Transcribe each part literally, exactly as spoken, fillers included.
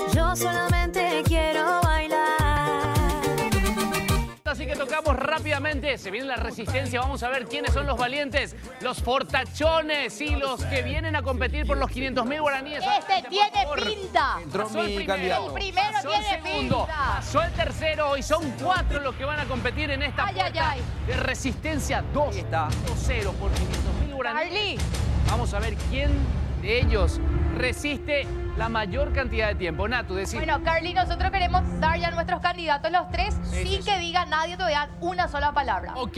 Yo solamente quiero bailar. Así que tocamos rápidamente, se viene la resistencia, vamos a ver quiénes son los valientes, los fortachones y los que vienen a competir por los quinientos mil guaraníes. Este tiene pinta. Entró Pasó el mi primero, candidato. El primero pasó el tiene segundo, pinta. pasó el tercero y son cuatro los que van a competir en esta Ay, puerta ay, de resistencia dos a cero por quinientos mil guaraníes. Carly. Vamos a ver quién de ellos resiste la mayor cantidad de tiempo. Natu, decís. Bueno, Carly, nosotros queremos dar ya a nuestros candidatos los tres Sí, sin sí, que diga nadie todavía una sola palabra. Ok.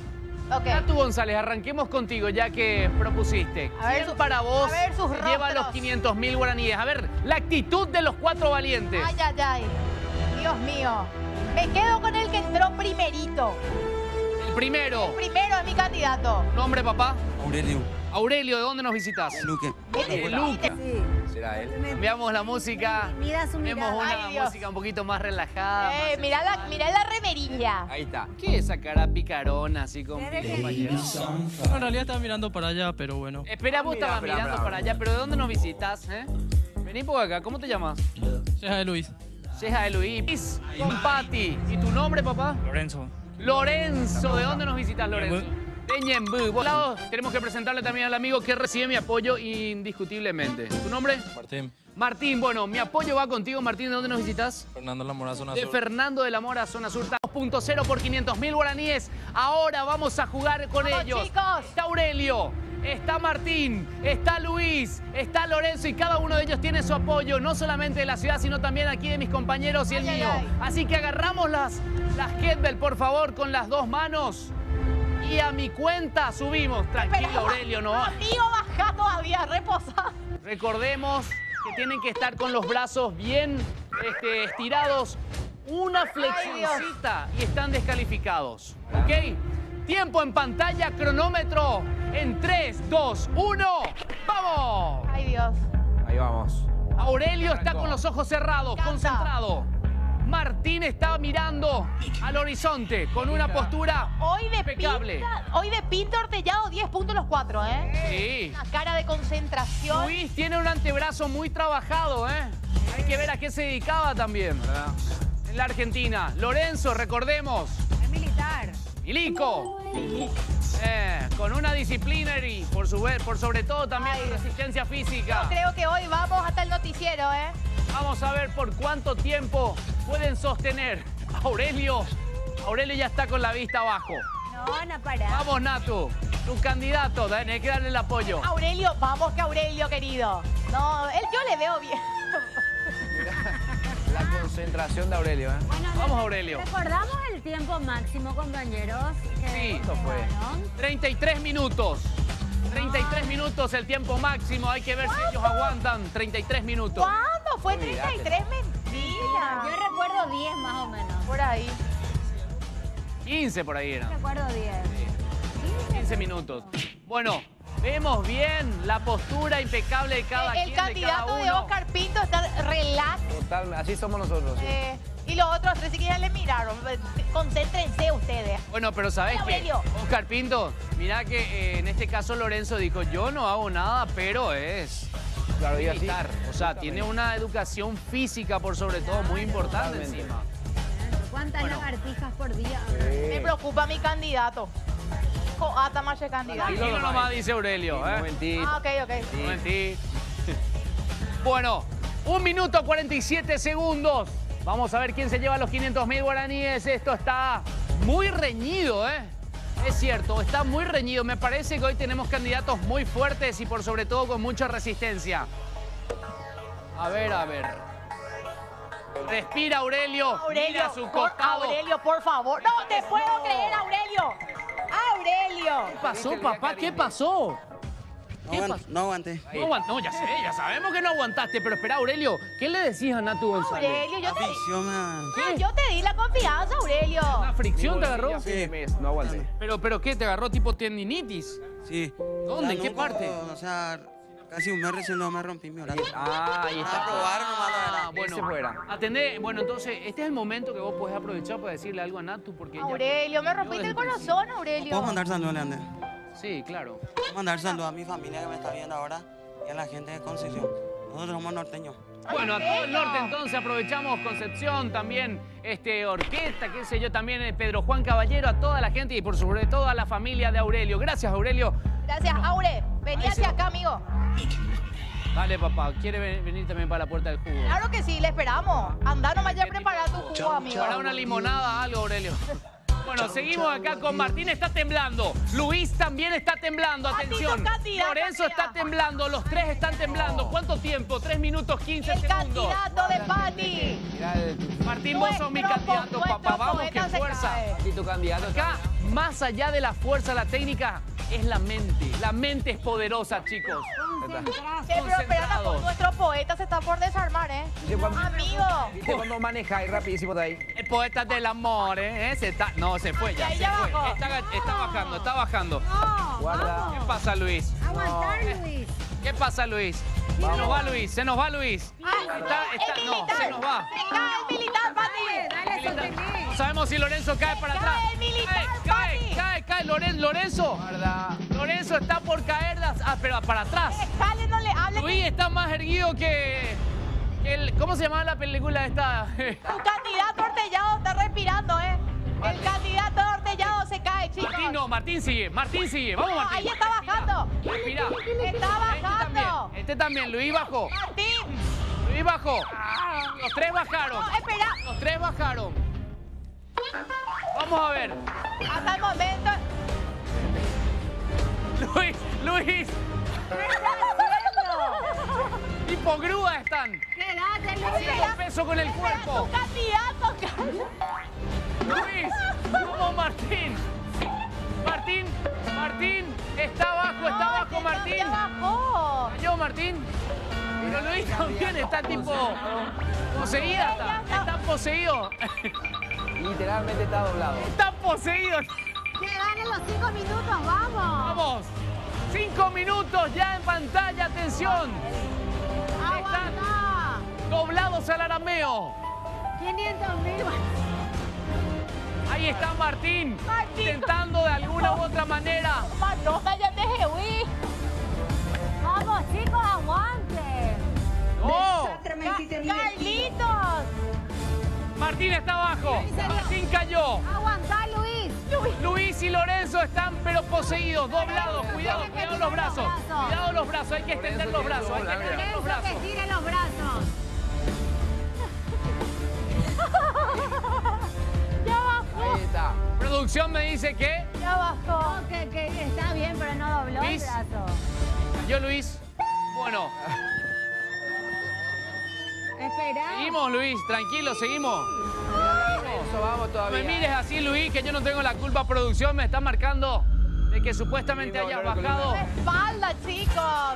Ok. Natu González, arranquemos contigo ya que propusiste. A ver ¿Quién su- para vos a ver sus se lleva rostros. los quinientos mil guaraníes? A ver, la actitud de los cuatro valientes. Ay, ay, ay. Dios mío. Me quedo con el que entró primerito. El primero, Primero es mi candidato. nombre, papá. Aurelio. Aurelio, ¿de dónde nos visitas? Luque. De Luca. Sí. ¿Será él? Cambiamos la música. Mira su Tenemos mirada. una Ay, Dios. música un poquito más relajada. Eh, más mirá, la, sensual. mirá la remerilla. Ahí está. ¿Qué es esa cara picarona así con Mira que- compañeros? No, en realidad estaba mirando para allá, pero bueno. Espera, vos Mira, estabas espera, mirando espera. para allá, pero ¿de dónde nos visitas? Eh? Vení por acá, ¿cómo te llamas? Ceja de Luis. Ceja de Luis. Con Pati. ¿Y tu nombre, papá? Lorenzo. Lorenzo, ¿de dónde nos visitas, Lorenzo? De Ñembú. Por lado, tenemos que presentarle también al amigo que recibe mi apoyo indiscutiblemente. ¿Tu nombre? Martín. Martín, bueno, mi apoyo va contigo. Martín, ¿de dónde nos visitas? Fernando Lamora, zona De sur. Fernando de la Mora, zona sur. dos punto cero por quinientos mil guaraníes. Ahora vamos a jugar con Vamos, ellos. chicos. Está Aurelio, está Martín, está Luis, está Lorenzo y cada uno de ellos tiene su apoyo, no solamente de la ciudad, sino también aquí de mis compañeros y el Ay, ay, mío. ay. Así que agarramos las, las kettlebell, por favor, con las dos manos. Y a mi cuenta subimos. Tranquilo, Pero, Aurelio, no. Amigo, baja todavía, reposa. Recordemos que tienen que estar con los brazos bien este, estirados. Una flexioncita y están descalificados. ¿Ok? Tiempo en pantalla, cronómetro en tres, dos, uno. ¡Vamos! Ay, Dios. Ahí vamos. Aurelio está Arrancó. con los ojos cerrados, Canta. concentrado. Martín está mirando al horizonte con una postura Hoy de impecable. pinta, hoy de pinta Ortellado, diez puntos los cuatro, ¿eh? Sí. Una cara de concentración. Luis tiene un antebrazo muy trabajado, ¿eh? Hay que ver a qué se dedicaba también. En la Argentina. Lorenzo, recordemos. Es militar. Milico. Eh, con una disciplina y por, su, por sobre todo también Ay. resistencia física. Creo que hoy vamos hasta el noticiero, ¿eh? Vamos a ver por cuánto tiempo pueden sostener. Aurelio. Aurelio ya está con la vista abajo. No van a parar. Vamos, Natu. Tu candidato, tenés que darle el apoyo. Aurelio, vamos que Aurelio, querido. No, él yo le veo bien. La concentración de Aurelio, ¿eh? Bueno, Vamos, Aurelio. ¿recordamos el tiempo máximo, compañeros? que Sí, esto fue. dejaron? treinta y tres minutos. treinta y tres minutos el tiempo máximo. Hay que ver si ellos aguantan treinta y tres minutos. ¿Cuándo? Fue Olvídate. treinta y tres, mentira. Yo recuerdo diez más o menos. Por ahí. quince por ahí era. Recuerdo diez. quince minutos. Bueno, vemos bien la postura impecable de cada el quien, de cada candidato de uno. Oscar Pinto está relax. Total, así somos nosotros. ¿sí? eh, y los otros tres sí que ya le miraron. Concéntrense ustedes. Bueno, pero ¿sabes qué? Aurelio. Oscar Pinto, mira que eh, en este caso Lorenzo dijo, yo no hago nada, pero es Claro, y así. militar. O sea, tiene una educación física por sobre todo muy importante Totalmente. encima. ¿Cuántas Bueno. lagartijas por día? Me preocupa mi candidato. Coata más el candidato. Tranquilo nomás, dice Aurelio. Un ¿eh? momentito. Ah, ok, ok. Un momentito. Bueno, un minuto cuarenta y siete segundos. Vamos a ver quién se lleva los quinientos mil guaraníes. Esto está muy reñido, ¿eh? Es cierto, está muy reñido. Me parece que hoy tenemos candidatos muy fuertes y por sobre todo con mucha resistencia. A ver, a ver. Respira, Aurelio. Aurelio, Mira su por, costado. Aurelio, por favor. No te puedo creer, Aurelio. Aurelio. ¿Qué pasó, papá? ¿Qué pasó? No, ¿Qué aguant- pasó? no aguanté. No aguantó, no, ya sé, ya sabemos que no aguantaste, pero espera, Aurelio, ¿qué le decías a Natu González? Aurelio, yo te, Fricción me- ¿Qué? yo te di la confianza, Aurelio. ¿Una fricción te agarró? Sí, mes, no aguanté. Pero, pero ¿qué? ¿Te agarró tipo tendinitis? Sí. ¿Dónde? Ya ¿En qué no parte? puedo, O sea, casi un mes recién no me rompí mi brazo. Ah, ahí A está. probar nomás, la Ah, verdad. bueno, Ese fuera. atendé. Bueno, entonces, este es el momento que vos podés aprovechar para decirle algo a Natu, porque ella- Aurelio, me Yo rompiste desde el corazón, Aurelio. ¿Puedo mandar saludos, Leandro? Sí, claro. Puedo mandar saludos a mi familia que me está viendo ahora y a la gente de Concepción. Nosotros somos norteños. Bueno, a todo el norte entonces aprovechamos Concepción, también este, orquesta, qué sé yo, también eh, Pedro Juan Caballero, a toda la gente y por sobre todo a la familia de Aurelio. Gracias, Aurelio. Gracias, Aure. Vení Ahí hacia se- acá, amigo. Dale, papá, ¿quiere ven- venir también para la puerta del jugo? Claro que sí, le esperamos. Anda nomás ya a preparar tu jugo, amigo. Para una limonada, algo, Aurelio. Bueno, seguimos acá con Martín, está temblando. Luis también está temblando, atención. Matito, candidato, Lorenzo está candidato. temblando, los tres están temblando. ¿Cuánto tiempo? Tres minutos, quince El segundos. candidato de Pati. Mirá, el- Martín, vos sos mi Nuestro po- candidato, nuestro papá. Vamos, qué poeta se fuerza. cae. aquí tu candidato está- Acá, más allá de la fuerza, la técnica, es la mente. La mente es poderosa, chicos. Concentración. Sí, pero espera, Concentrados. nuestro poeta se está por desarmar, ¿eh? ¿Viste cuando- Amigo. ¿Viste cuando manejáis rapidísimo de ahí? El poeta del amor, ¿eh? Se está... No, se fue ya, Ahí se ya fue. bajó. Está, está bajando, está bajando. No, Guarda. ¿Qué vamos. pasa, Luis? Aguantar, Luis. ¿Qué pasa, Luis? Se nos va, Luis. Se nos va, Luis. Ah, Está, está, el no, militar. se nos va. Se cae el militar, Pati. Dale, sostení. No sabemos si Lorenzo cae para Cae atrás. el militar, cae, cae, Pati. cae, cae. Loren- Lorenzo. Guarda. Lorenzo está por caer, las- ah, pero para atrás. Jale, no le hable. Luis está más erguido que... que el, ¿cómo se llamaba la película esta? Tu candidato Ortellado está respirando, ¿eh? El candidato Ortellado se cae, chicos. Martín no, Martín sigue, Martín sigue. Vamos, No, Martín. ahí está bajando. Respira. Está Este también, bajando. este también, Luis bajó. Martín. Luis bajó. Los tres bajaron. No, espera. Los tres bajaron. Vamos a ver. Hasta el momento. Luis, Luis. Tipo grúa están. Quédate, Luis. Haciendo peso con el Espera, cuerpo. tu candidato. Luis, vamos Martín. Martín, Martín, está abajo, está No, abajo este no, Martín. ya bajó. ¿Cayó Martín? Pero Luis también está tipo poseída. Está, está poseído. Literalmente está doblado. Está poseído. Que ganen los cinco minutos, vamos. Vamos. Cinco minutos ya en pantalla, atención. Aguanta. Doblados al arameo. quinientos mil. Ahí está Martín, Martín. intentando de alguna u otra manera. Manota, ya te huir. Vamos, chicos, aguante. ¡Oh! Carlitos. Martín está abajo. Martín cayó. Aguanta, Luis. Luis y Lorenzo están pero poseídos, doblados. Cuidado, cuidado los brazos. Cuidado los brazos, hay que extender los brazos. Hay que extender los Lorenzo brazos. que tire los brazos. Ya bajó. Ahí está. Producción me dice que Ya bajó. No, que, que está bien, pero no dobló Luis. el brazo. cayó Luis. Bueno, Espera. seguimos Luis, tranquilo, seguimos. Eso vamos No todavía. me mires así, Luis, que yo no tengo la culpa. Producción me está marcando de que supuestamente Sí, no, hayas no, no, bajado. Espalda, chicos.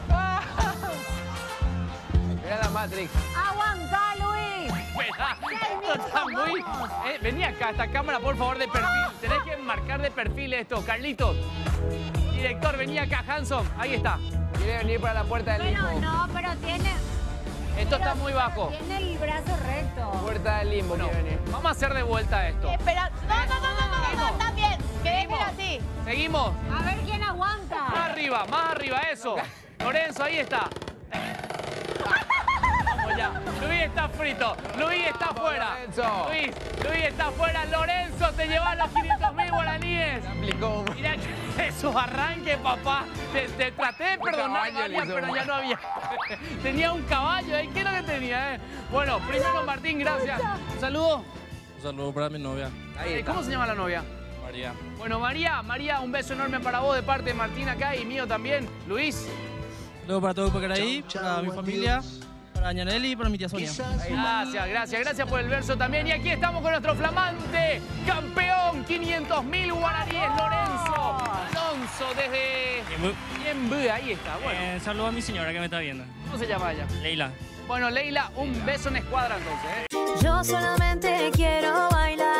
Mira la Matrix. Aguanta, Luis. Espera, esto está muy... Eh, vení acá, esta cámara, por favor, de perfil. Tenés que marcar de perfil esto. Carlitos, director, vení acá, Hanson. Ahí está. Quiere venir para la puerta del Bueno, limbo. no, pero tiene... Esto está muy bajo. Tiene el brazo recto. Puerta del limbo Bueno, quiere venir. vamos a hacer de vuelta esto. Espera. No, no, no, no, no, no, está bien. Que dejen Seguimos. así. Seguimos. A ver quién Más aguanta. arriba, más arriba, eso. Lorenzo, ahí está. Vamos ya. Luis está frito. Luis está afuera. Lorenzo. Luis, Luis está afuera. Lorenzo, te llevas los quinientos mil guaraníes. Aplicó. Mira que esos arranques, papá. Te, te traté de perdonar, caballo le María, hizo, pero ya man. no había. Tenía un caballo ahí. ¿Qué es lo que tenía? Eh? Bueno, primero Martín, gracias. Un saludo. Un saludo para mi novia, Ahí Eh, está. ¿Cómo se llama la novia? María. Bueno, María, María, un beso enorme para vos de parte de Martín acá y mío también. Luis. Luego para todo el Pacaraí, para mi familia, para Ñaneli y para mi tía Sonia. Gracias, gracias, gracias por el verso también. Y aquí estamos con nuestro flamante campeón, quinientos mil guaraníes, Lorenzo Alonso, desde Ñemby. Ahí está, bueno. Eh, saludo a mi señora que me está viendo. ¿Cómo se llama ella? Leila. Bueno, Leila, un beso en escuadra entonces. ¿eh? Yo solamente quiero bailar.